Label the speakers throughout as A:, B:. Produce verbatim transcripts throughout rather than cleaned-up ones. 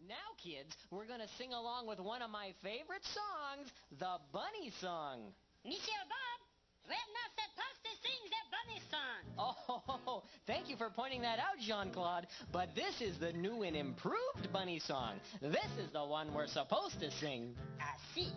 A: Now, kids, we're going to sing along with one of my favorite songs, the Bunny Song.
B: Monsieur Bob, we're not supposed to sing the Bunny Song.
A: Oh, thank you for pointing that out, Jean-Claude. But this is the new and improved Bunny Song. This is the one we're supposed to sing.
B: I see.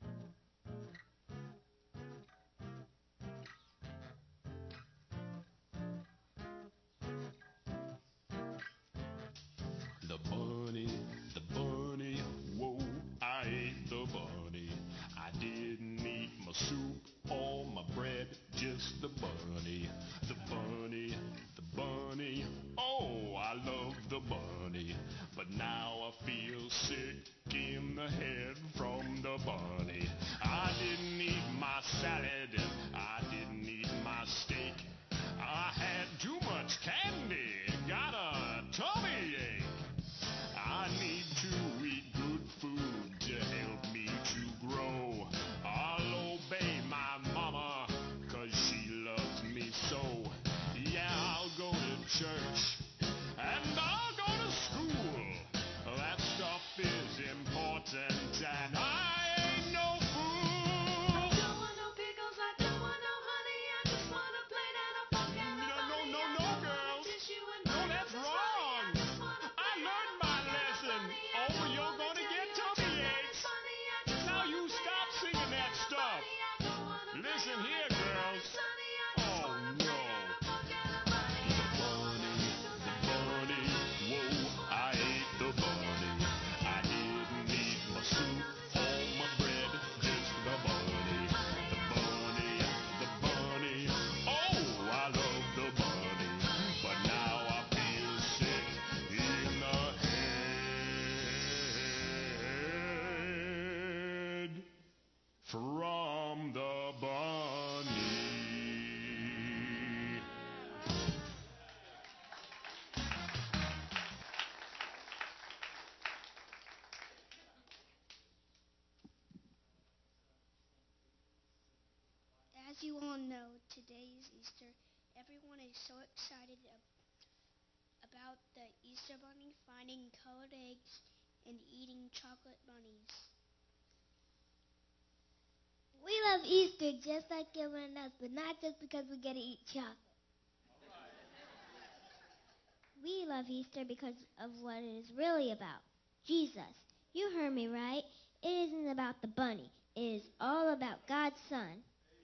C: The bunny, the bunny, whoa, I ate the bunny. I didn't eat my soup or my bread, just the bunny. The bunny, the bunny, oh, I love the bunny. But now I feel sick in the head from the bunny. I didn't eat my salad, I didn't eat my steak. I had too much candy, got a tummy ache. I need to eat good food to help me to grow. I'll obey my mama, cause she loves me so. Yeah, I'll go to church, and I'll go to school. That stuff is important, and I ain't no fool.
D: I don't want no pickles, I don't want no honey, I just want a plate and a fork and a
C: No, no,
D: bunny.
C: no,
D: I
C: no,
D: don't want
C: girls.
D: tissue and
C: No,
D: pickles,
C: that's
D: it's funny.
C: wrong.
D: I just want a
C: I
D: plate
C: learned
D: and a
C: my
D: fork and a
C: lesson.
D: bunny. I
C: Oh,
D: don't
C: you're
D: wanna
C: gonna
D: tell
C: get
D: you
C: tummy
D: just that
C: aches.
D: it's funny. I just
C: Now
D: want
C: you
D: a plate
C: stop
D: and a
C: singing
D: fork
C: that
D: and a
C: stuff.
D: bunny. I don't wanna play
C: Listen
D: on
C: here,
D: the bed and
C: girls.
D: it's sunny. I just
C: Oh,
D: want a
C: no.
D: plate and a fork and a bunny. I don't want no pickles,
C: The
D: I don't want no
C: bunny,
D: honey, I
C: whoa,
D: just want a
C: I
D: plate
C: ate
D: and
C: the
D: a fork and
C: bunny.
D: a bunny.
C: I didn't eat my soup or my bread, just the bunny. The bunny, the bunny, oh, I love the bunny. But now I feel sick in the head from the bunny.
E: As you all know, today is Easter. Everyone is so excited ab- about the Easter Bunny finding colored eggs and eating chocolate bunnies.
F: We love Easter just like everyone else, but not just because we get to eat chocolate. We love Easter because of what it is really about. Jesus. You heard me right. It isn't about the bunny. It is all about God's Son.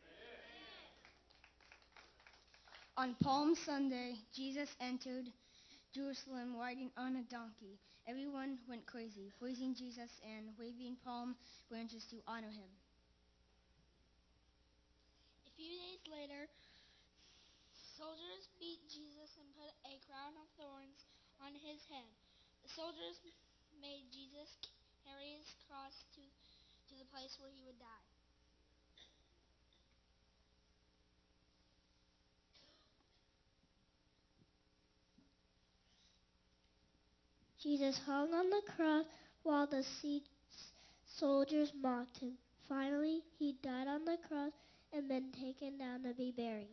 G: On Palm Sunday, Jesus entered Jerusalem riding on a donkey. Everyone went crazy, praising Jesus and waving palm branches to honor him.
E: A few days later, soldiers beat Jesus and put a crown of thorns on his head. The soldiers made Jesus carry his cross to, to the place where he would die.
F: Jesus hung on the cross while the se- soldiers mocked him. Finally, he died on the cross and been taken down to be buried.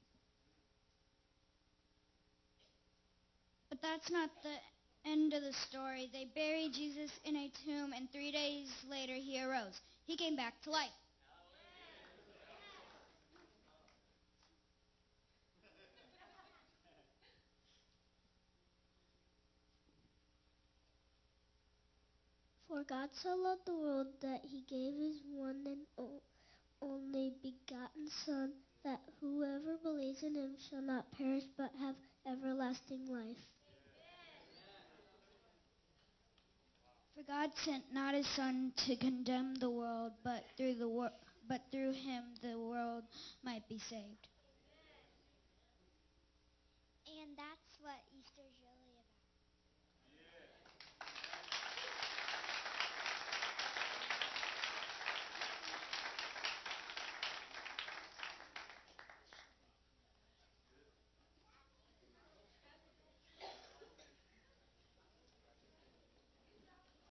G: But that's not the end of the story. They buried Jesus in a tomb, and three days later he arose. He came back to life.
F: For God so loved the world that he gave his one and o- only begotten Son, that whoever believes in him shall not perish but have everlasting life.
G: For God sent not his Son to condemn the world, but through the wor- but through him the world might be saved.